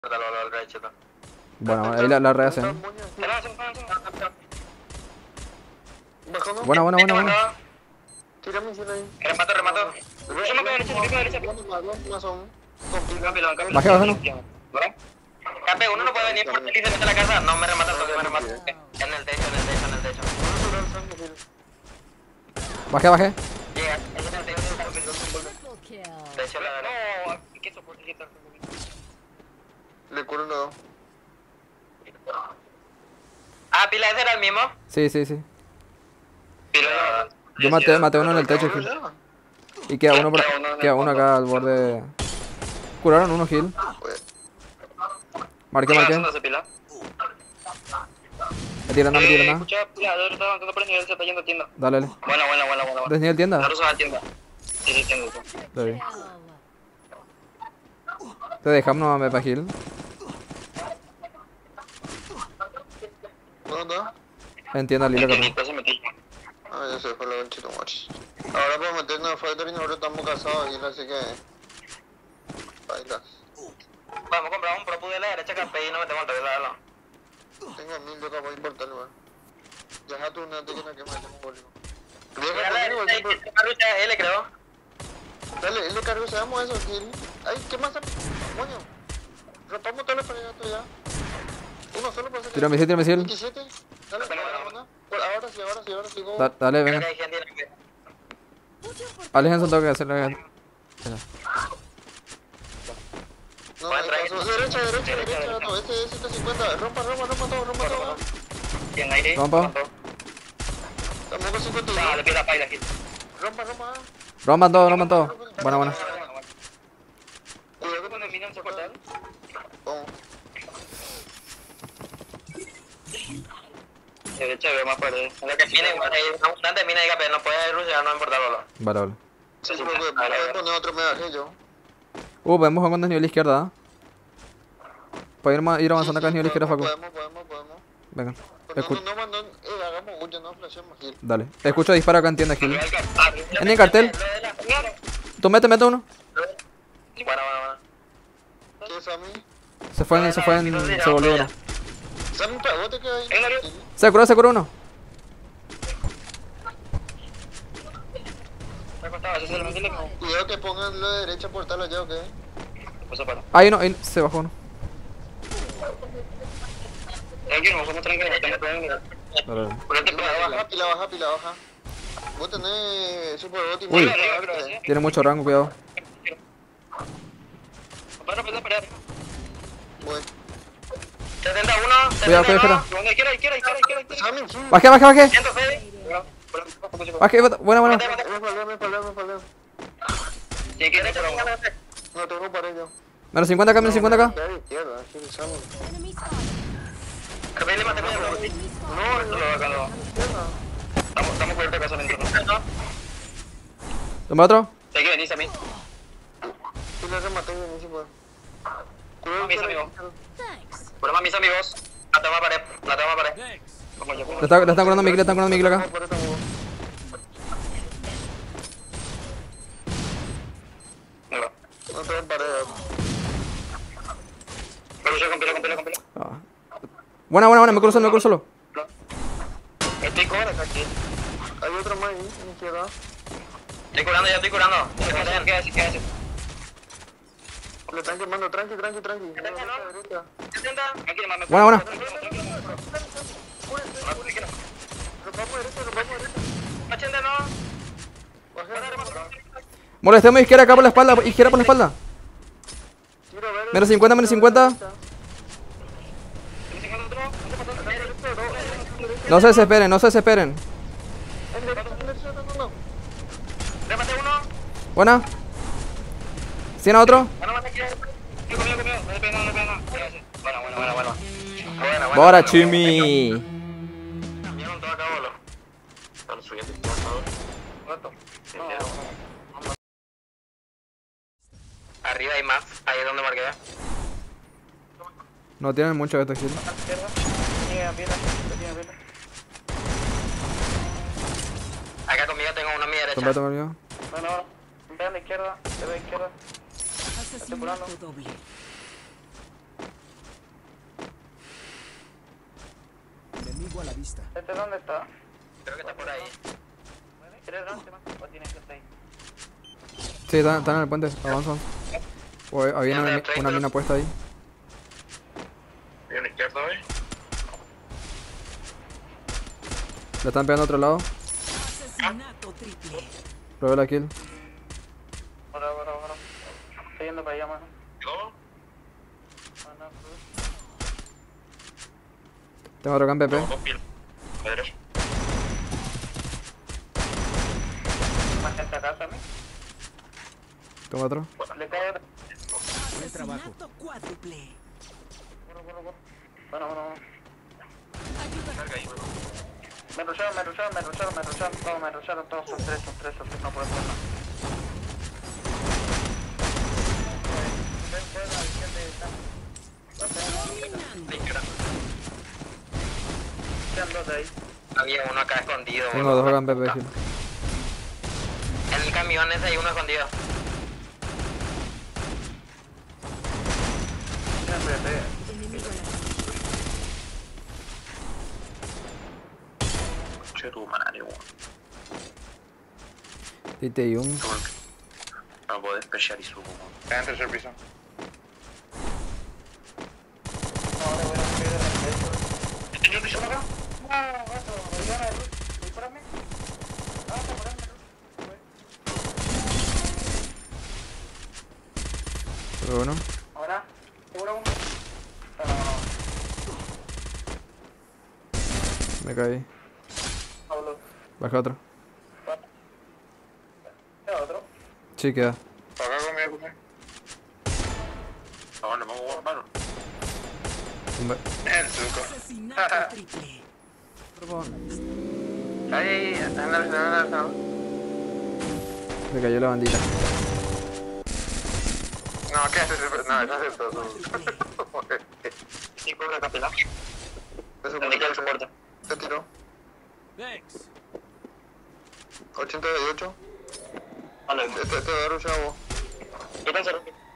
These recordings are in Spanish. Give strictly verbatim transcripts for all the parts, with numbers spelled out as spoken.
Bueno, ahí la, la rehacen. Buena, buena, buena, buena. Tira misil ahí. Remato, remato. Yo me quedo derecha, yo me quedo derecha. Baje, baje, no. Cape, uno no puede venir por ti y se mete a la casa. No me remata, no me remata. En el techo, en el techo, en el techo. Bajé, bajé. Llega, en el techo. Techo, la verdad. No, ¿qué soporte? ¿Qué tal? Le curo uno. Ah, Pila, ¿ese era el mismo? Sí, sí, sí. Pila. Yo maté, maté uno en el techo, Gil. Y queda uno por queda uno acá al borde. Curaron uno, Gil. Marqué, marqué. Me tiran, no me tiran nada. Escucha, Pila, yo estaba avanzando por el nivel, se está yendo a tienda. Dale, dale. Buena, buena, buena, buena. ¿Desnivel tienda? La rusa va a tienda. Sí, sí, tienda. Está bien. Te dejamos nuevamente para Gil. ¿Dónde está? Entienda, Lilo, que Ah, ya se fue la conchita, machos. Ahora para meternos a Fighter y nosotros estamos casados y así que... Bailas. Vamos a comprar un propu de la derecha, Cape, y no metemos al revés, dale. Tengo mil de capaz importarle, weón. Deja tú una técnica que metemos bolivo. Mira la derecha, esta lucha es L, creo. Dale, él le cargo, seamos eso, Gil. Ay, ¿qué más? Coño. Rompamos todos los proyectos ya. Uno solo para hacer... Tira misil, tira misil. veintisiete. Dale, dale, ahora sí, ahora sí, ahora sí. Go. Da, dale, venga. Aléjense un toque, hacerle. No, ahí pasó. Derecha, derecha, derecha. No, este es ciento cincuenta. Rompa, rompa, rompa todo, rompa todo. ¿Quién hay? Rompa. Tampoco cincuenta y dos. No, le pido la paila aquí. Rompa, rompa. Rompan todo, rompan todo. Buena, buena. Cuidado que Cuando el minion se corta. Vamos. Derecha veo más fuerte. Lo que tiene, abundante mina de Cape, no puede rushear, no importa Lolo. Vale, vale. Sí, sí, porque puedo poner otro megaje yo. Uh, podemos jugar con desnivel izquierda, ¿eh? Para ir, ma ir avanzando acá desnivel izquierda, Facu. Podemos, podemos, podemos. Venga. Pero Escu no, no, no, no, eh, hagamos huya, no flashemos, Gil. Dale. Escucho disparo acá en tienda, Gil. En el cartel. Tú mete, mete uno. Bueno, bueno, bueno. ¿Qué es a mí? Se fue en, se fue en, se volvió uno. Dame un pegote que hay. Se curó, se curó uno. Cuidado que pongan lo de derecha portal allá, ¿ok? Ahí no, ahí se bajó uno. Tranquilo, nosotros tranquilos, tengo problema. Dale, dale. Pila baja, pila baja, pila baja. Vos tenés super bot y Uy. más. Tiene mucho rango, cuidado. Para, para, para. Bueno. setenta y uno, Cuidado, cuidado, espera. Izquierda, izquierda, izquierda, izquierda. Bajé, bajé, bajé. ciento seis. Bajé, buena, buena. Me falé, me falé, me falé. Tiene que ir por uno. No tengo para ello. Menos cincuenta acá, menos cincuenta acá. Está de izquierda, Gil, Samu. Capaz le maté medio. No, esto lo acá no. Estamos, estamos cubiertos de casa dentro, ¿no? Toma otro. Hay que venirse a mí. Y le rematé bien, sí, pues. Cuidado, mis amigos. Cuidado, mis amigos. La toma pared, la toma pared. Le están, le están curando a Miguel, le están curando a Miguel acá. No tengo pared. Pero yo compilo, compilo, compilo. Ah. Buena, buena, buena, me curo solo, me curo solo. Estoy curando aquí. Hay otro más ahí, en la izquierda. Estoy curando, ya estoy curando. ¿Qué haces? ¿Qué haces? Le están quemando, tranqui, tranqui, tranqui. Buena, buena. Molestemos izquierda acá por la espalda, izquierda por la espalda. Menos cincuenta, menos cincuenta. No se desesperen, no se desesperen. Buena. ¿Cien a otro? Bora, Chimi. Arriba hay más, ahí es donde marqué. No tienen mucho de esto aquí. Acá conmigo tengo uno a mi derecha. Toma, toma, amigo. No, no, ve a la izquierda, ve a la izquierda. Asesinato doble. Algo a la vista. ¿Este dónde está? Creo que está por ahí. ¿Quieres dónde más? ¿O tienes que estar ahí? Sí, están, están en el puente. Avanza. O había una, una mina puesta ahí. ¿Y a la izquierda, eh? Le están pegando a otro lado. Asesinato triple. Probé la kill. Ahora, ahora, ahora. Estoy yendo para allá, mano. ¿No? Mano, Tengo otro camp P P. Dos pil. A la derecha. más gente acá también. Tengo otro. Le cae. Buen trabajo. Asesinato cuádruple. Bueno, bueno, bueno. Bueno, bueno, bueno. Ayuda. Carga ahí, bueno. Me rusharon, me rusharon, me rusharon, me rusharon todos, me rusharon todos. Son tres, son tres, son tres. No puedo hacer nada. Ven, ven a la visión de esta. Va a ser Dominando. Izquierda. Quedan dos de ahí. Había uno acá escondido. Tengo dos camp P P kill. En el camión ese hay uno escondido. Siempre, ve. Enemigo en la Che tu madre, weón. Tite y un. No puedo despechar y subo, weón. Está en tercer piso. No, le voy a subir en el techo. ¿Tenía piso acá? No, gato, me dio la luz. Dispárame. Vamos a ponerme luz. Pero uno. Ahora, seguro uno. No, no, no. Me caí. Pablo. Baja otro. ¿Queda otro? Sí, queda. Acá conmigo, conmigo. No, no me voy a jugar, mano. Tumba. El truco. asesinato triple. Ahí, ahí, está en la está en la Me cayó la bandita. No, ¿qué haces? No, eso es todo. Sí, con la capela. Eso ¿Dónde queda el soporte? Se tiró. Thanks. ochenta y ocho. Vale, Te, te, te agarro, chavo. ¿qué pensás?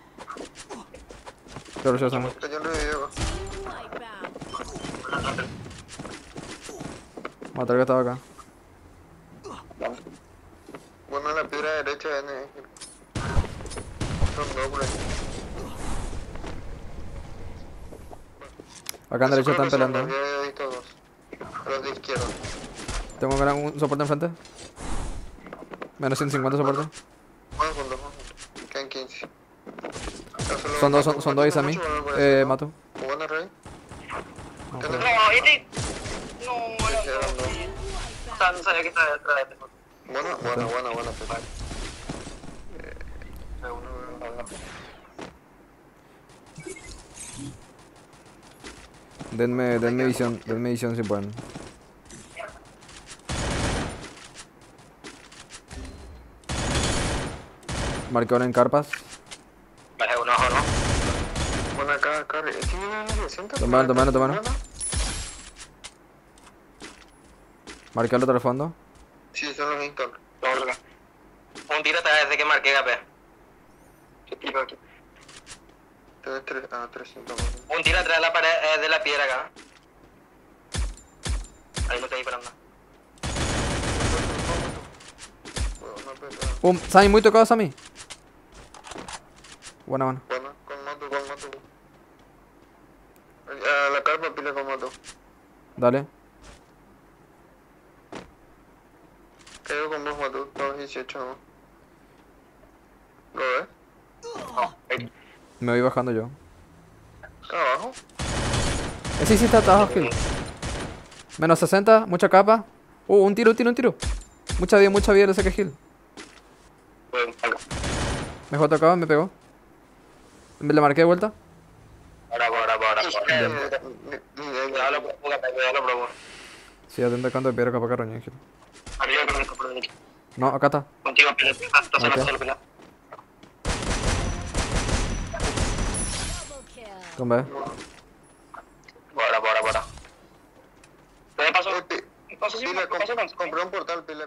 Claro, ya estamos. Cayó el revivido. Wipeout. Matar que estaba acá. Bueno, en la piedra derecha N. Son dobles. Acá en derecha están peleando. Yo he visto dos. Los de izquierda. Tengo que ganar un soporte enfrente. Menos ciento cincuenta soporte. Vamos juntos, vamos juntos. Quedan quince. Son dos, son, son dos a mí. Eh, mato. ¿Jugando rey? No, ¿Qué pero- tal? No, este. No, era Quedaron dos. O sea, no sabía que estaba detrás de este. Buena, buena, buena, buena. Pepe. Eh, uno, uno. Denme, denme visión, denme visión si pueden. Marcador en carpas. Vale, uno ojo, ¿no? Bueno, acá, acá. ¿Sí viene en el centro? Tomalo, tomalo, tomalo. Marcarlo otro al fondo. Sí, son los Inton. Vamos acá. Un tiro atrás desde que marqué K P. ¿Qué tiro aquí? Tienes tres, ah, trescientos. Un tiro atrás de la pared eh, de la piedra acá. Ahí lo estoy disparando. Pum, Sammy, muy tocado, Sammy. Buena, buena. Bueno, con moto, con moto. A la carpa pila con moto. Dale. Caigo con vos, moto. dos dieciocho, ¿no? ¿Lo ves? No, ahí. Me voy bajando yo. Acá abajo. Ese sí está abajo, kill. Menos sesenta, mucha capa. Uh, un tiro, un tiro, un tiro. Mucha vida, mucha vida, le saqué heal. Bueno, acá. Me dejó tocado, me pegó. Me le marqué de vuelta. Ahora, ahora, ahora, ahora. Eh, ni- ni- ni- Cuidado, lo probo, cuidado, lo probo. Sí, atento canto de piedra capaz que roñé heal. Arriba, con esto, por aquí. No, acá está. Contigo, pelota. Entonces, Ok. no solo pelota. Double kill. Con B. Ahora, ahora, ahora. ¿Qué pasó? Eh, pi- ¿Qué pasó? Pila, ¿Qué pasó? comp- compré un portal, pila.